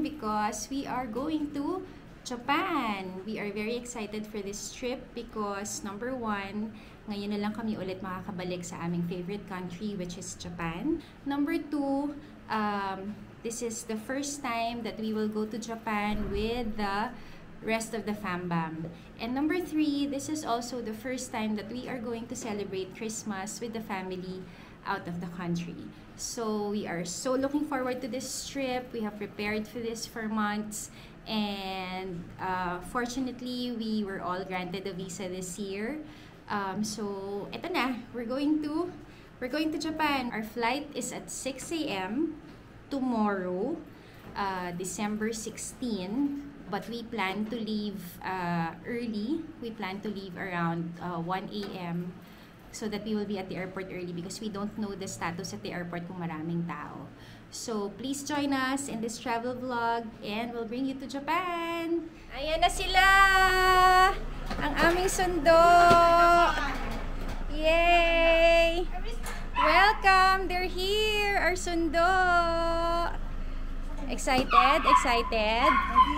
because we are going to Japan. We are very excited for this trip because number one, ngayon na lang kami ulit makakabalik sa aming favorite country, which is Japan. Number two, this is the first time that we will go to Japan with the rest of the fam-bam. And number three, this is also the first time that we are going to celebrate Christmas with the family out of the country. So we are so looking forward to this trip. We have prepared for this for months. And fortunately, we were all granted a visa this year. So eto na, we're going to Japan. Our flight is at 6 a.m. tomorrow, December 16. But we plan to leave early. We plan to leave around 1 a.m. so that we will be at the airport early because we don't know the status at the airport kung maraming tao. So please join us in this travel vlog and we'll bring you to Japan. Ayan na sila! Ang aming sundo! Yay! Welcome! They're here! Our sundo! Excited? Excited?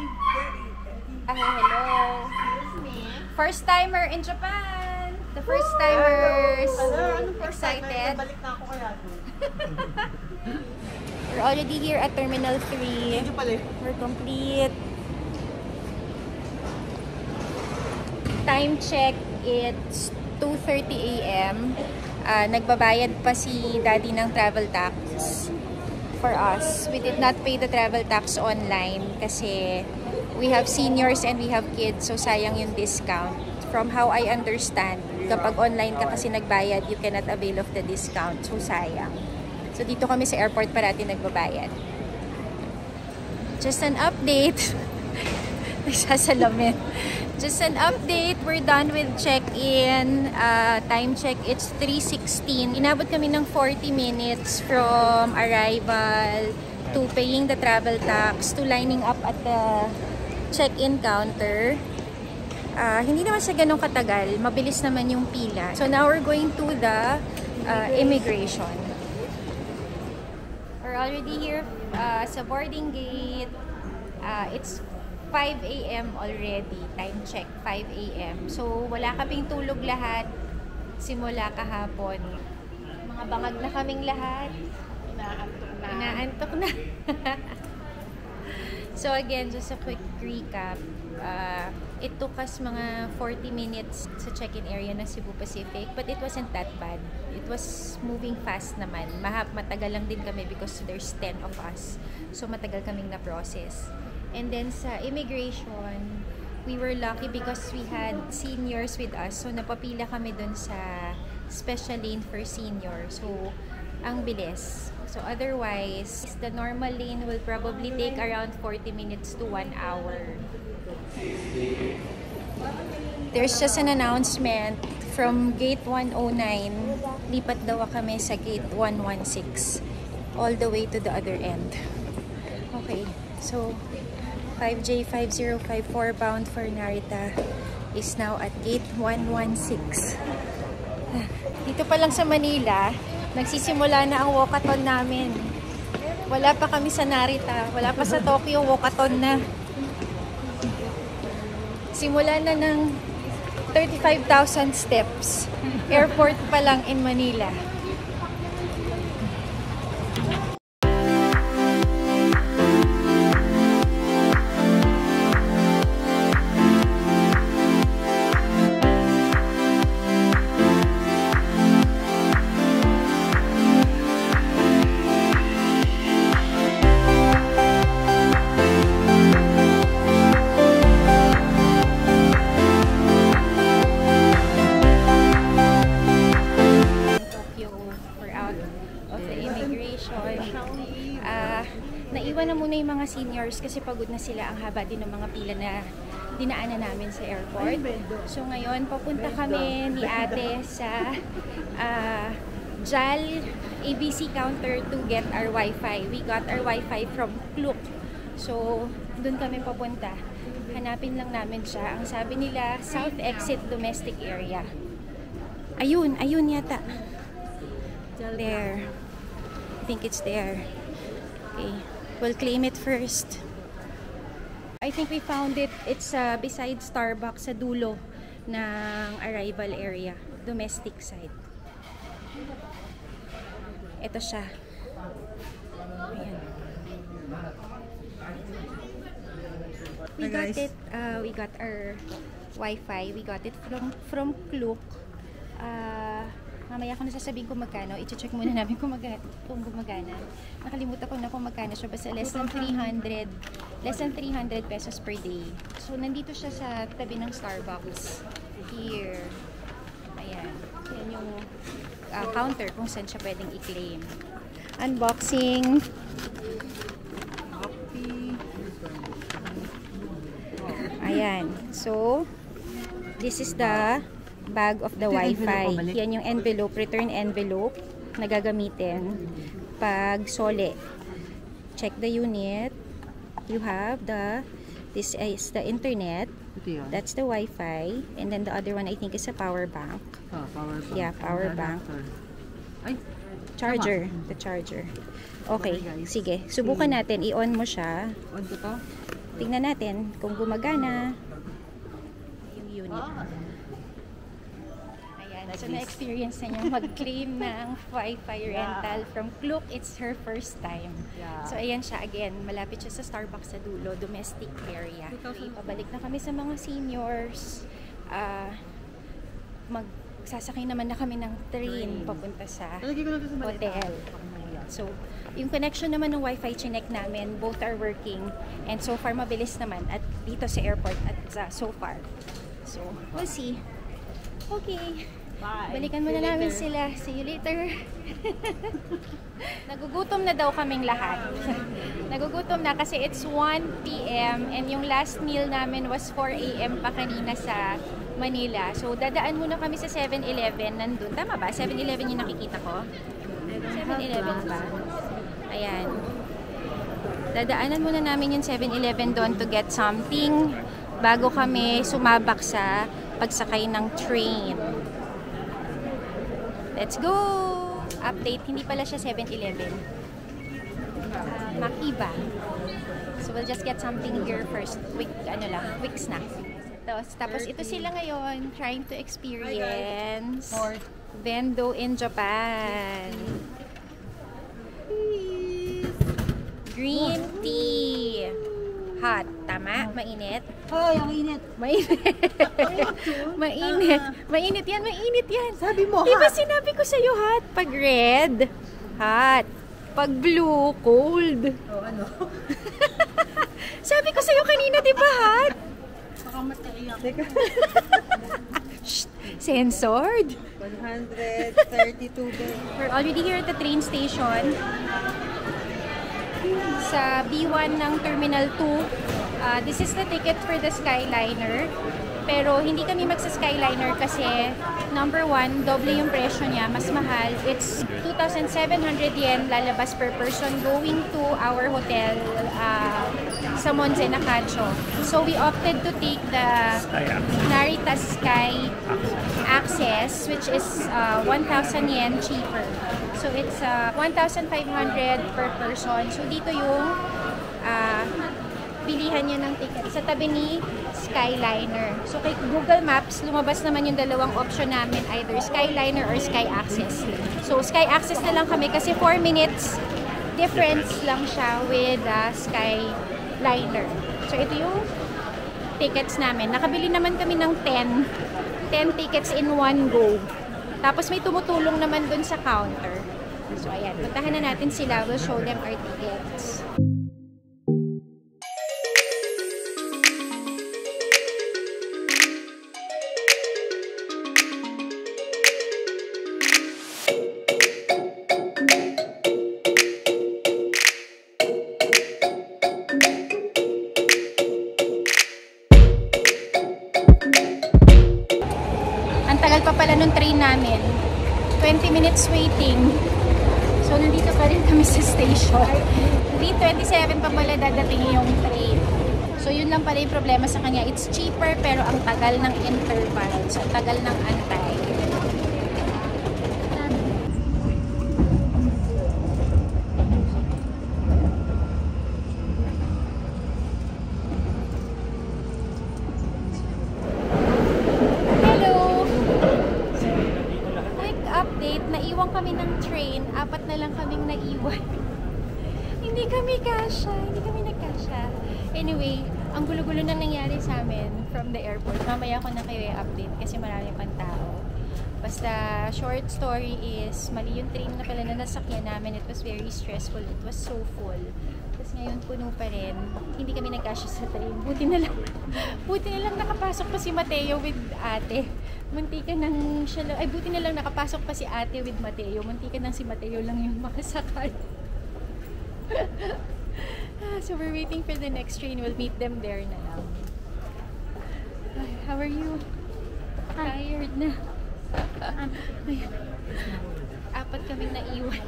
Hello! First timer in Japan! The first timers! Excited? Balik na ako kaya doon. We're already here at Terminal 3. We're complete. Time check, it's 2:30 a.m. Nagbabayad pa si Daddy ng travel tax for us. We did not pay the travel tax online kasi we have seniors and we have kids, so sayang yung discount. From how I understand, kapag online ka kasi nagbayad, you cannot avail of the discount, so sayang. So dito kami sa airport parati nagbabayad. Just an update. Nagsasalamin. Just an update. We're done with check-in. Time check, it's 3:16. Inabot kami ng 40 minutes from arrival to paying the travel tax to lining up at the check-in counter. Hindi naman siya ganun katagal. Mabilis naman yung pila. So now we're going to the immigration. We're already here sa boarding gate. It's 5 a.m. already. Time check, 5 a.m. So, wala kaming tulog lahat simula kahapon. Mga bangag na kaming lahat. Inaantok na. So, again, just a quick recap. It took us mga 40 minutes sa check-in area ng Cebu Pacific, but it wasn't that bad. It was moving fast naman. Matagal lang din kami because there's 10 of us. So, matagal kaming na-process. And then sa immigration, we were lucky because we had seniors with us. So, napapila kami dun sa special lane for senior. So, ang bilis. So, otherwise, the normal lane will probably take around 40 minutes to 1 hour. There's just an announcement from gate 109. Lipat daw kami sa gate 116 all the way to the other end. Okay, so 5J5054 bound for Narita is now at gate 116. Dito pa lang sa Manila, nagsisimula na ang walkathon namin. Wala pa kami sa Narita, wala pa sa Tokyo, walkathon na. Simula na ng 35,000 steps. Airport pa lang in Manila. Naiwan na muna yung mga seniors kasi pagod na sila. Ang haba din ng mga pila na dinaanan namin sa airport. So ngayon, papunta kami ni ate sa JAL ABC counter to get our Wi-Fi. We got our Wi-Fi from Klook. So, dun kami papunta. Hanapin lang namin siya. Ang sabi nila, South Exit Domestic Area. Ayun, ayun yata. There. I think it's there. Okay. We'll claim it first. I think we found it. It's beside Starbucks sa dulo ng arrival area. Domestic side. Ito siya. Ayan. We got it. We got our Wi-Fi. We got it from Klook. Mamaya ko nasasabihin kung magkano. I-check muna namin kung gumagana. Nakalimutan ko na kung magkano siya. Basta less than 300 pesos per day. So, nandito siya sa tabi ng Starbucks. Here. Ayan. Yan yung counter kung saan siya pwedeng i-claim. Unboxing. Ayan. So, this is the bag of the Wi-Fi. Yan yung envelope, return envelope na gagamitin pag sole. Check the unit. You have this is the internet. That's the Wi-Fi. And then the other one I think is a power bank. Power bank. Yeah, power bank. Ay, charger. The charger. Okay, sige. Subukan natin. I-on mo siya. on ko to? Tingnan natin kung gumagana yung unit. So, na-experience na niya mag-claim ng Wi-Fi rental from Klook. It's her first time. So, ayan siya again. Malapit siya sa Starbucks sa dulo, domestic area. Okay, pabalik na kami sa mga seniors. Magsasakay naman na kami ng train papunta sa hotel. So, yung connection naman ng Wi-Fi chinek namin, both are working. And so far, mabilis naman at dito sa airport at so far. So, we'll see. Okay. Bye. Balikan muna namin sila. See you later. Nagugutom na daw kaming lahat. Nagugutom na kasi it's 1 p.m. and yung last meal namin was 4 a.m. pa kanina sa Manila. So, dadaan muna kami sa 7-Eleven. Nandun. Tama ba? 7-Eleven yung nakikita ko? 7-Eleven ba? Ayan. Dadaanan muna namin yung 7-Eleven doon to get something bago kami sumabak sa pagsakay ng train. Let's go! Update. Hindi pala siya 7-Eleven. Makiba. So, we'll just get something here first. Quick snack. Tapos, ito sila ngayon trying to experience Vendo in Japan. Green tea. Hot. Tama? Mainit? Hoy, ang init. Mainit. Mainit. Mainit yan, mainit yan. Sabi mo, diba hot. sinabi ko sa'yo hot? Pag red, hot. Pag blue, cold. Oh, ano? Sabi ko sa'yo kanina, di ba hot? Baka mataiyak. Shh, censored. 132 days. We're already here at the train station. Sa B1 ng Terminal 2. This is the ticket for the Skyliner. Pero hindi kami magsa-Skyliner kasi number 1, doble yung presyo niya, mas mahal. It's 2,700 yen lalabas per person going to our hotel sa Monze Nakacho. So we opted to take the Narita Sky Access, which is 1,000 yen cheaper. So it's 1,500 per person. So dito yung bilihan niya ng ticket sa tabi ni Skyliner. So kay Google Maps, lumabas naman yung dalawang option namin, either Skyliner or Sky Access. So Sky Access na lang kami kasi 4 minutes difference lang siya with Skyliner. So ito yung tickets namin. Nakabili naman kami ng 10 tickets in one go. Tapos may tumutulong naman dun sa counter. So ayan, puntahan na natin sila. We'll show them our tickets. Ang tagal pa pala nung train namin. 20 minutes waiting. So, nandito pa rin kami sa station. 3:27 pa pala dadating yung train. So, yun lang pala yung problema sa kanya. It's cheaper pero ang tagal ng interval. So, ang tagal ng antay. Anyway, ang gulo-gulo na nangyari sa amin from the airport. Mamaya ko na kayo i-update kasi marami pang tao. Basta, short story is, mali yung train na pala na nasakyan namin. It was very stressful. It was so full. Tapos ngayon, puno pa rin. Hindi kami nagkasya sa train. Buti na lang nakapasok pa si Mateo with ate. Muntika nang siya lang, ay buti na lang nakapasok pa si ate with Mateo. Muntika nang si Mateo lang yung makasakay. So we're waiting for the next train. We'll meet them there na lang. Ay, how are you? Tired na. Ayan. Apat kaming naiwan.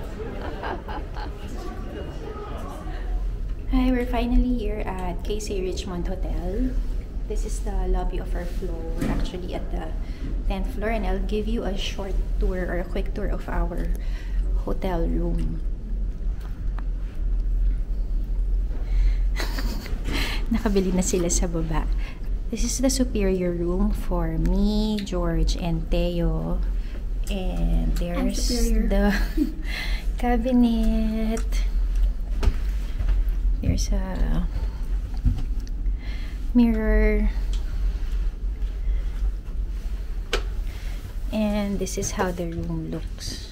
Hi, we're finally here at KC Richmond Hotel. This is the lobby of our floor. We're actually at the 10th floor and I'll give you a short tour or a quick tour of our hotel room. Nakabili na sila sa baba. This is the superior room for me, George, and Theo. And there's the cabinet. There's a mirror. And this is how the room looks.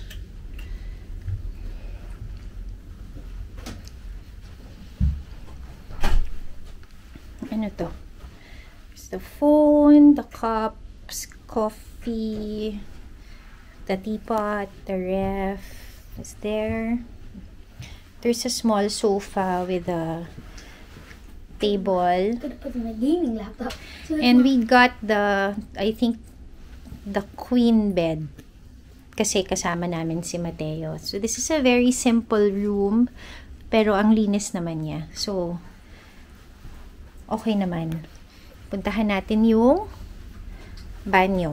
Ano to? There's the phone, the cups, coffee, the teapot, the ref is there. There's a small sofa with a table. Could put my gaming laptop. And we got the, I think, the queen bed. Kasi kasama namin si Mateo. So this is a very simple room. Pero ang linis naman niya. So, okay naman. Puntahan natin yung banyo.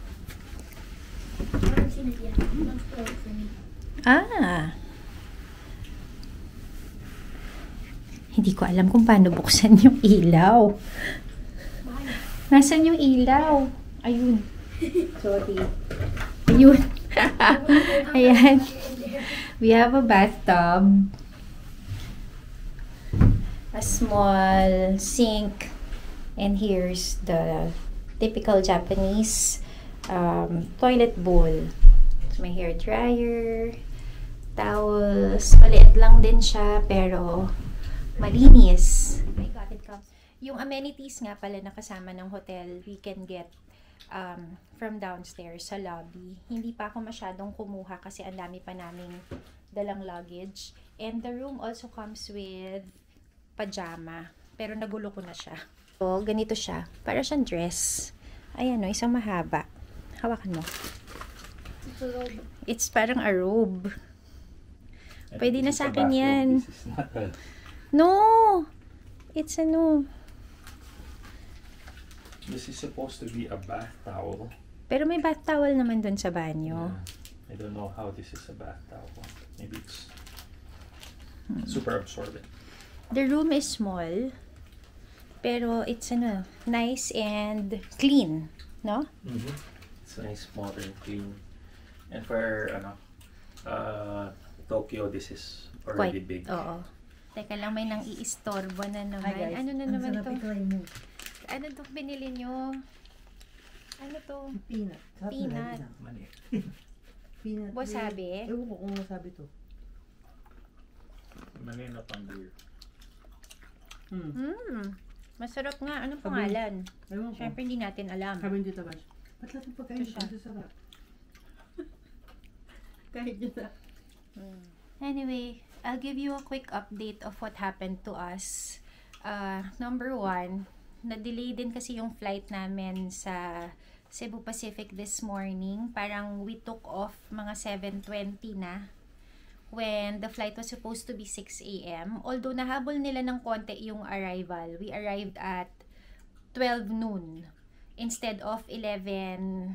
Ah! Hindi ko alam kung paano buksan yung ilaw. Nasaan yung ilaw? Ayun. Sorry. Ayun. Ayan. We have a bathtub. A small sink. And here's the typical Japanese toilet bowl. So, may hair dryer, towels. Maliit lang din siya, pero malinis. I got it. Yung amenities nga pala na kasama ng hotel, we can get from downstairs sa lobby. Hindi pa ako masyadong kumuha kasi ang dami pa naming dalang luggage. And the room also comes with pajama. Pero nagulo ko na siya. So, ganito siya. Para siyang dress. Ayan o, isang mahaba. Hawakan mo. It's parang a robe. Pwede na sa akin yan. No! It's ano. This is supposed to be a bath towel. Pero may bath towel naman dun sa banyo. Yeah. I don't know how this is a bath towel. Maybe it's super absorbent. The room is small. Pero it's ano, nice and clean, no? Mm-hmm. It's nice, modern, clean. And for Tokyo, this is already big. Oo. Teka lang, may nang iistorbo na naman. Hi guys. Ano na naman to? Mo. Ano to binili nyo? Ano to? Peanut. Peanut. Mali. Peanut. Wasabi? Ewan ko kung wasabi to. Mali na pang beer. Masarap nga. Anong pangalan? Ewan ko. Siyempre hindi natin alam. Sabi dito ba? Ba't lahat ng pagkain Ito siya. ito sarap? Kahit dito. Anyway, I'll give you a quick update of what happened to us. Number one, na-delay din kasi yung flight namin sa Cebu Pacific this morning. Parang we took off mga 7:20 na when the flight was supposed to be 6 a.m. Although nahabol nila ng konti yung arrival. We arrived at 12 noon instead of 11:15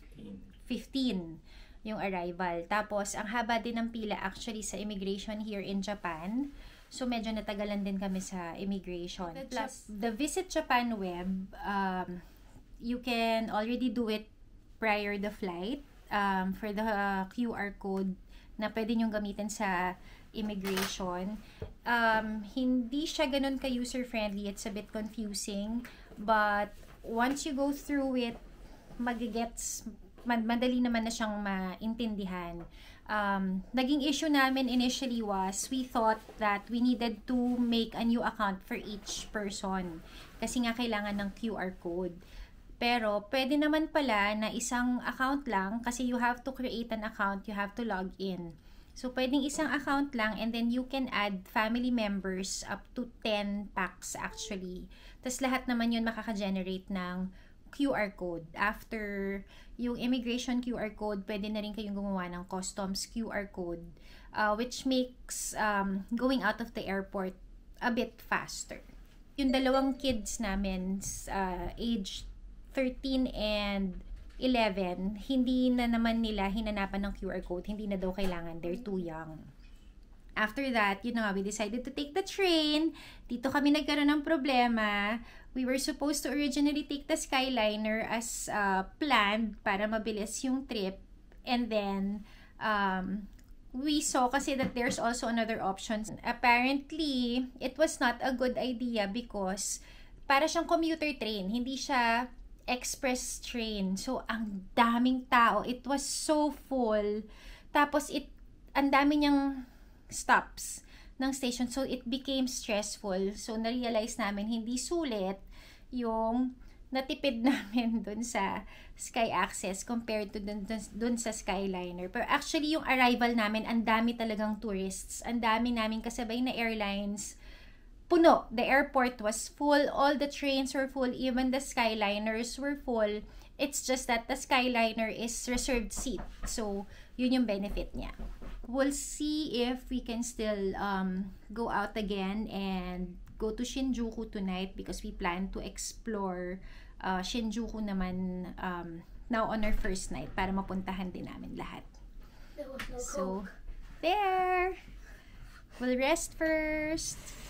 yung arrival. Tapos, ang haba din ng pila actually sa immigration here in Japan. So, medyo natagalan din kami sa immigration. Plus, the Visit Japan web, you can already do it prior the flight for the QR code na pwede nyong gamitin sa immigration. Hindi siya ganun ka-user-friendly. It's a bit confusing. But once you go through it, madali naman na siyang maintindihan. Naging issue namin initially was, we thought that we needed to make a new account for each person. Kasi nga kailangan ng QR code. Pero, pwede naman pala na isang account lang kasi you have to create an account, you have to log in. So, pwedeng isang account lang and then you can add family members up to 10 packs actually. Tapos lahat naman yun makaka-generate ng QR code. After yung immigration QR code, pwede na rin kayong gumawa ng customs QR code, which makes going out of the airport a bit faster. Yung dalawang kids namin, age 13 and 11, hindi na naman nila hinanapan ng QR code. Hindi na daw kailangan. They're too young. After that, yun na nga, we decided to take the train. Dito kami nagkaroon ng problema. We were supposed to originally take the Skyliner as planned para mabilis yung trip. And then, we saw kasi that there's also another option. Apparently, it was not a good idea because para siyang commuter train. Hindi siya express train. So, ang daming tao. It was so full. Tapos, ang dami niyang stops ng station. So, it became stressful. So, na-realize namin hindi sulit yung natipid namin dun sa Sky Access compared to dun sa Skyliner. Pero actually, yung arrival namin, ang dami talagang tourists. Ang dami namin kasabay na airlines. Puno. The airport was full. All the trains were full. Even the Skyliners were full. It's just that the Skyliner is reserved seat. So, yun yung benefit niya. We'll see if we can still go out again and go to Shinjuku tonight because we plan to explore Shinjuku naman now on our first night para mapuntahan din namin lahat. So, there! We'll rest first.